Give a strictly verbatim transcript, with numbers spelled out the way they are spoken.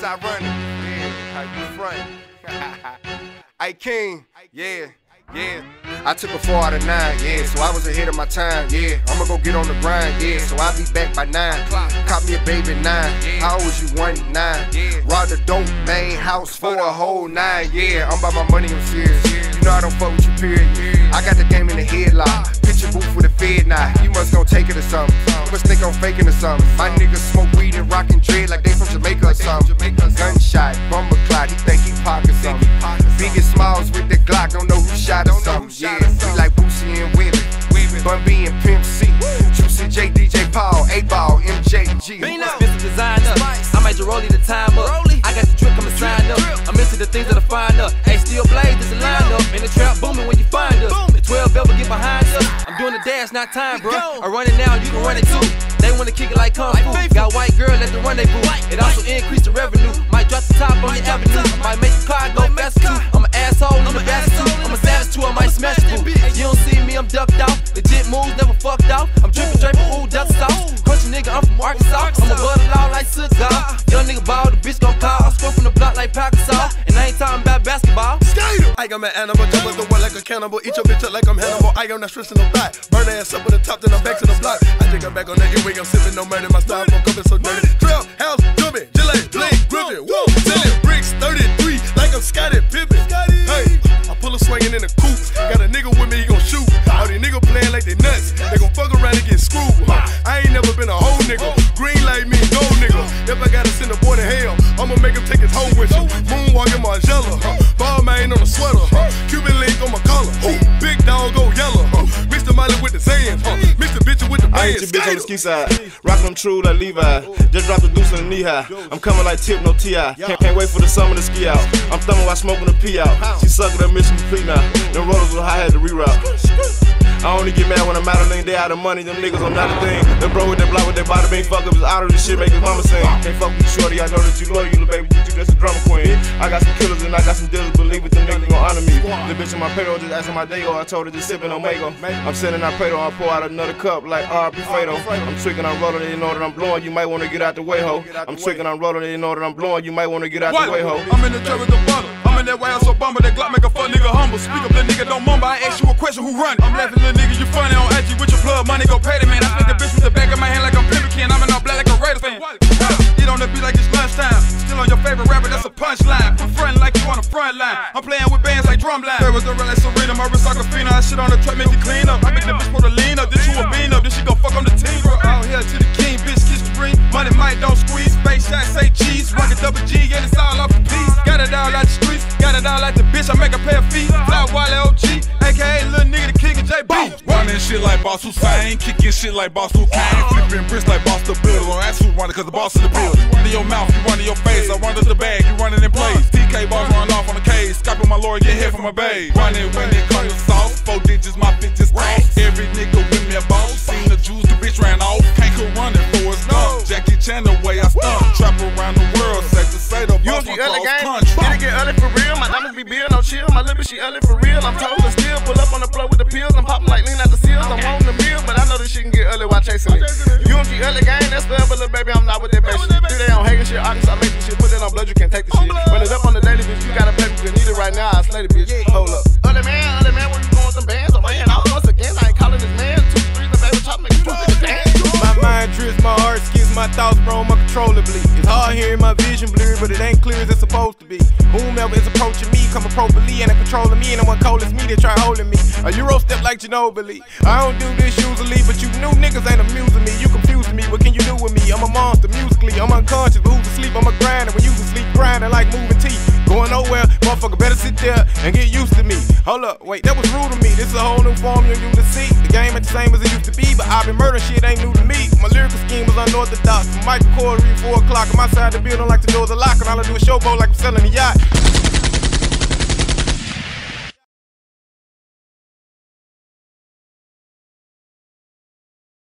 It's ironic. Yeah, how you front? Hey King, yeah. Yeah, I took a four out of nine, yeah, so I was ahead of my time, yeah. I'ma go get on the grind, yeah, so I'll be back by nine. Caught me a baby nine, how old was you? One nine. Robbed the dope main house for a whole nine, yeah. I'm by my money, I'm serious. You know I don't fuck with you, period. I got the game in the headlock. Picture booth with a fed now. You must gon' take it or something. You must think I'm faking or something. My niggas smoke weed and rockin' dread like they from Jamaica or something. Gunshot, bumper clock, he think he pocket something. Biggest smiles with the Glock, don't know who shot or something. Yeah, we like Boosie and Webby, Bun B and Pimp C, Juicy J, D J Paul, eight ball, M J G. Expensive designer, I might just roll the time up. I got the drip, I'ma sign up. I'm into the things that I find up. Hey, Steel Blaze is a lineup. In the trap booming when you find us. The twelve ever get behind us. I'm doing the dash, not time, bro. I run it now, you can run it too. They wanna kick it like Kung Fu. Got white girl at the rendezvous. It also increase the revenue. Might drop the top on the avenue. Might make the car go faster too. I'm an asshole, I'm a bastard too. I'm a savage too, I might smash you. You don't see me, I'm ducked out. Legit moves, never fucked out. I'm drippin' drapin', ooh, duck sauce. Country nigga, I'm from Arkansas. I'm a butter law like cigar. Young nigga ball, the bitch gon' call. I'm score from the block like Pakistan. And I ain't talking about basketball. I got my animal, jump with the one like a cannibal. Eat your bitch up like I'm Hannibal. I am not stressing no back. Burn her ass up with the top, then I'm back to the block. I take her back on that earring, I'm sipping no murder. My style from coming so dirty. Trail, house, jumping, Gillette, Blake, Griffin. Woo, selling bricks, thirty-three, like I'm Scottie Pippen. Hey, I pull a swinging in the coupe. Got a nigga with me, he gon' shoot. All these niggas playing like they nuts. They gon' fuck around and get screwed. I ain't never been a whole nigga. Green like me, gold nigga. If I gotta send a boy to hell, I'ma make him take his hoe with you. Moonwalking Margiela, huh? Ball man on the sweater, huh? Cuban link on my collar, huh? Big dog go yellow, huh? Mix the Miley with the Zans, huh? Mix the bitch with the I ain't your bitch on the ski side. Rockin' them true like Levi. Just dropped the deuce in the knee high. I'm coming like Tip, no T I Can't, can't wait for the summer to ski out. I'm thumbing while smoking the pee out. She suckin' that mission complete now. Them rollers with high had to reroute. I only get mad when I'm out of lane, they out of money, them niggas, I'm not a thing. The bro with that block with that body bang, fuck up his out of this shit, make his mama sing. Can't fuck with you shorty, I know that you loyal, you little baby, you just a drama queen. I got some killers and I got some dealers, believe it, them niggas gon' honor me. The bitch in my payroll just asking my day, I told her just sippin' on Mago. I'm sitting on Prado, I pour out another cup like R P Fredo. I'm tricking, I'm rolling, they know that I'm blowing, you might wanna get out the way, ho. I'm tricking, I'm rolling, they know that I'm blowing, you might wanna get out the way, ho. I'm in the trap with the butter. I'm in that way, I'm so bummer, that Glock make a fuck nigga humble. Speak up, that nigga don't mumble, I ask you a question, who run it? I'm laughing, little nigga, you funny on I G with your plug, money go pay the man. I spit the bitch with the back of my hand like I'm Pimlican. I'm in all black like a Raiders fan. Get on the beat like it's lunchtime. Still on your favorite rapper, that's a punchline. Put frontin' like you on the front line. I'm playing with bands like Drumline. There was the real like Serena, my wrist like a phenom. I shit on the track, make it clean up. I make the bitch put a lean up, then you a bean up, then she go fuck on the team, bro. Out here to the king, bitch, kiss the ring. Money might don't squeeze, space shot, say cheese. Rocket double G, yeah, it's all off the piece. Got it all out the streets, got it all out the bitch. I make her pay a fee. Fly Wally O G, aka Lil Nigga the King of J B. Running shit like Boss Hussein, kicking shit like Boss Hussein, flipping bricks like Boss the Builder. Don't ask who run it, cause the boss in the building. Run in your mouth, you run in your face. I run to the bag, you running in place. T K balls run off on the cage. Skyping my lawyer, get hit from my babe. Running when it comes to sauce. Four digits, my bitch just toss. Every nigga with me a boss. Seen the Jews, the bitch ran off. Can't go running for his stunt. Jackie Chan the way I stunt. Trap around the world, set to say the boss my close country. Get it, get early for real. My diamonds be big, no chill. My lip she early for real. I'm told to still pull up on the floor with the pills. I'm popping like lean out the seals. I'm on the meal, but I know this shit can get early while chasing it. U M G early game, that's forever, little baby. I'm not with that bad shit. Three day on Hagen shit, Arkansas make this shit. Put that on blood, you can't take the shit. Run it up on the daily, bitch. You gotta play me, you need it right now. I slay the bitch. Hold up. Other man, other man, where you going with them bands? I'm laying out once again. I ain't calling this man. Two, three, the baby chop, make you do the dance. My mind drifts, my heart skips, my thoughts roam uncontrollably. It's hard hearing my vision blurry, but it ain't clear as it's supposed to be. Whomever is approaching me, come appropriately and controlling me, and no one cold as me, they try holding me. A Euro step like Ginobili. I don't do this usually, but you new niggas ain't amusing me. You confusing me, what can you do with me? I'm a monster musically, I'm unconscious, but who's asleep? I'm a grinder when you asleep, grinding like moving teeth. Going nowhere, motherfucker better sit there and get used to me. Hold up, wait, that was rude to me. This is a whole new form you're used to see. The game ain't the same as it used to be, but I've been murdering shit ain't new to me. My lyrical scheme was unorthodox. From Michael Corey, four o'clock on my side of the building like the doors are locked, and all I do is showboat like I'm selling a yacht.